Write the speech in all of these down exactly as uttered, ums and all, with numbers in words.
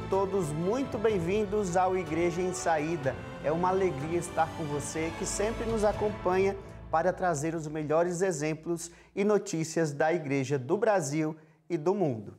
todos muito bem-vindos ao Igreja em Saída. É uma alegria estar com você que sempre nos acompanha para trazer os melhores exemplos e notícias da Igreja do Brasil e do mundo.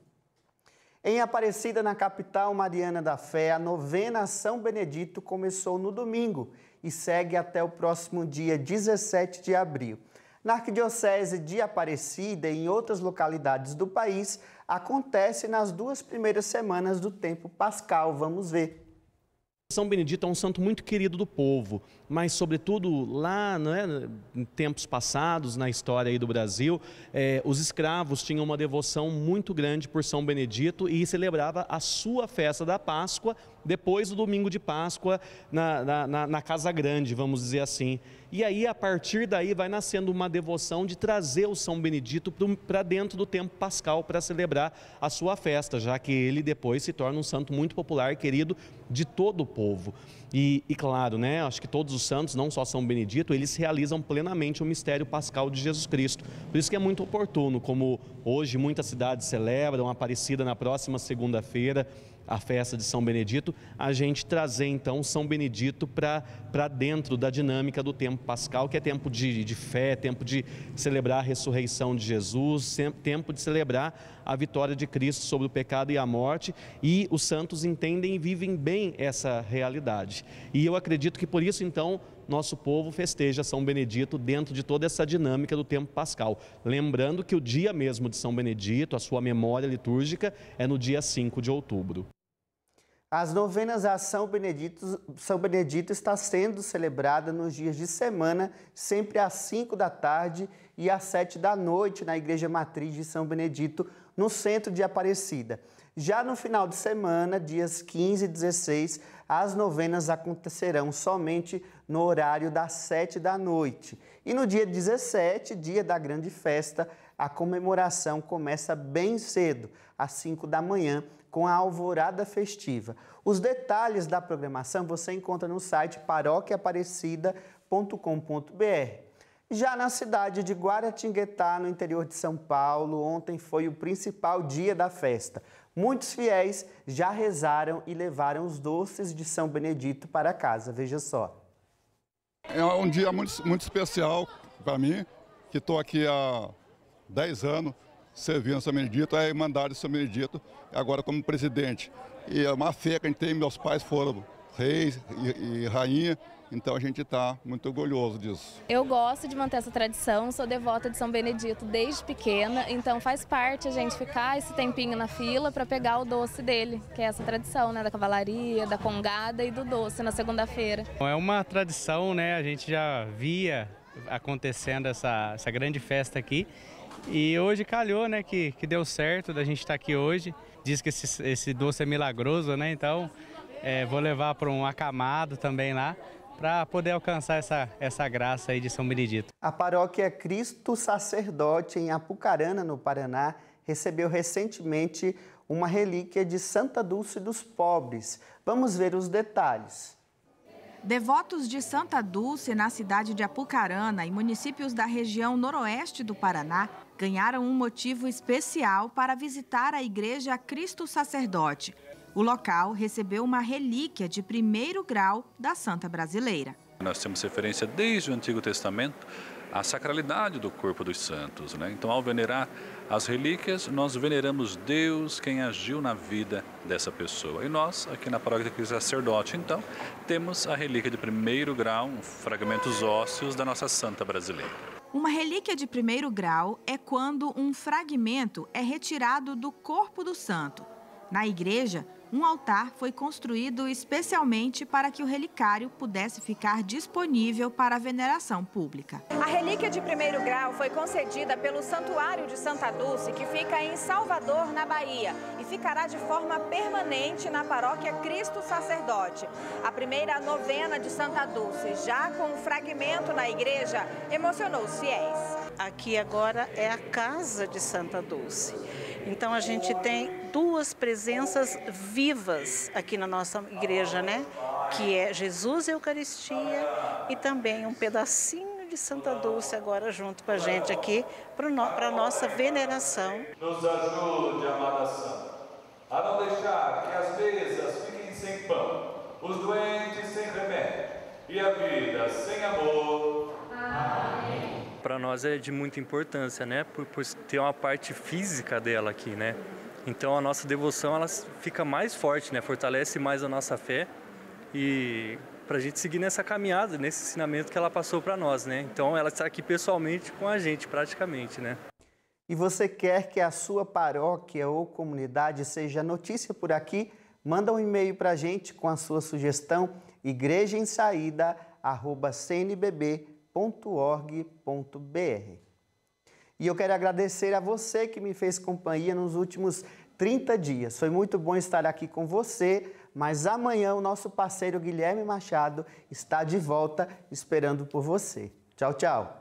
Em Aparecida, na capital mariana da fé, a novena São Benedito começou no domingo e segue até o próximo dia dezessete de abril. Na Arquidiocese de Aparecida e em outras localidades do país, acontece nas duas primeiras semanas do tempo pascal. Vamos ver. São Benedito é um santo muito querido do povo, mas sobretudo lá, não é, em tempos passados, na história aí do Brasil, é, os escravos tinham uma devoção muito grande por São Benedito e celebrava a sua festa da Páscoa depois do domingo de Páscoa na, na, na Casa Grande, vamos dizer assim. E aí, a partir daí, vai nascendo uma devoção de trazer o São Benedito para dentro do tempo pascal para celebrar a sua festa, já que ele depois se torna um santo muito popular e querido de todo o povo. E, e claro, né, acho que todos os santos, não só São Benedito, eles realizam plenamente o mistério pascal de Jesus Cristo. Por isso que é muito oportuno, como hoje muitas cidades celebram, Aparecida na próxima segunda-feira, a festa de São Benedito, a gente trazer então São Benedito para dentro da dinâmica do tempo pascal, que é tempo de, de fé, tempo de celebrar a ressurreição de Jesus, tempo de celebrar a vitória de Cristo sobre o pecado e a morte, e os santos entendem e vivem bem essa realidade. E eu acredito que por isso então nosso povo festeja São Benedito dentro de toda essa dinâmica do tempo pascal. Lembrando que o dia mesmo de São Benedito, a sua memória litúrgica, é no dia cinco de outubro. As novenas a São Benedito, São Benedito está sendo celebrada nos dias de semana, sempre às cinco da tarde e às sete da noite, na Igreja Matriz de São Benedito, no centro de Aparecida. Já no final de semana, dias quinze e dezesseis, as novenas acontecerão somente no horário das sete da noite. E no dia dezessete, dia da grande festa, a comemoração começa bem cedo, às cinco da manhã, com a alvorada festiva. Os detalhes da programação você encontra no site paróquia aparecida ponto com ponto br. Já na cidade de Guaratinguetá, no interior de São Paulo, ontem foi o principal dia da festa. Muitos fiéis já rezaram e levaram os doces de São Benedito para casa. Veja só. É um dia muito, muito especial para mim, que estou aqui há dez anos, servindo São Benedito, a Irmandade de São Benedito, agora como presidente. E é uma fé que a gente tem, meus pais foram reis e, e rainha, então a gente está muito orgulhoso disso. Eu gosto de manter essa tradição, sou devota de São Benedito desde pequena, então faz parte a gente ficar esse tempinho na fila para pegar o doce dele, que é essa tradição, né, da cavalaria, da congada e do doce na segunda-feira. É uma tradição, né, a gente já via acontecendo essa, essa grande festa aqui. E hoje calhou, né, que, que deu certo da gente estar aqui hoje. Diz que esse, esse doce é milagroso, né? Então é, vou levar para um acamado também lá, para poder alcançar essa, essa graça aí de São Benedito. A paróquia Cristo Sacerdote, em Apucarana, no Paraná, recebeu recentemente uma relíquia de Santa Dulce dos Pobres. Vamos ver os detalhes. Devotos de Santa Dulce, na cidade de Apucarana e municípios da região noroeste do Paraná, ganharam um motivo especial para visitar a Igreja Cristo Sacerdote. O local recebeu uma relíquia de primeiro grau da Santa Brasileira. Nós temos referência desde o Antigo Testamento à sacralidade do corpo dos santos, né? Então, ao venerar as relíquias, nós veneramos Deus, quem agiu na vida dessa pessoa. E nós, aqui na Paróquia Cristo Sacerdote, então, temos a relíquia de primeiro grau, fragmentos ósseos da nossa Santa Brasileira. Uma relíquia de primeiro grau é quando um fragmento é retirado do corpo do santo. Na igreja, um altar foi construído especialmente para que o relicário pudesse ficar disponível para a veneração pública. A relíquia de primeiro grau foi concedida pelo Santuário de Santa Dulce, que fica em Salvador, na Bahia, e ficará de forma permanente na paróquia Cristo Sacerdote. A primeira novena de Santa Dulce, já com um fragmento na igreja, emocionou os fiéis. Aqui agora é a casa de Santa Dulce. Então a gente tem duas presenças vivas aqui na nossa igreja, né? Que é Jesus e Eucaristia e também um pedacinho de Santa Dulce agora junto com a gente aqui para a nossa veneração. Nos ajude, amada Santa, a não deixar que as mesas vida sem amor. Para nós é de muita importância, né? Por, por ter uma parte física dela aqui, né? Então a nossa devoção ela fica mais forte, né? Fortalece mais a nossa fé e para a gente seguir nessa caminhada, nesse ensinamento que ela passou para nós, né? Então ela está aqui pessoalmente com a gente, praticamente, né? E você quer que a sua paróquia ou comunidade seja notícia por aqui? Manda um e-mail para a gente com a sua sugestão, igrejaemsaída arroba c n b b ponto org ponto b r. E eu quero agradecer a você que me fez companhia nos últimos trinta dias. Foi muito bom estar aqui com você, mas amanhã o nosso parceiro Guilherme Machado está de volta esperando por você. Tchau, tchau.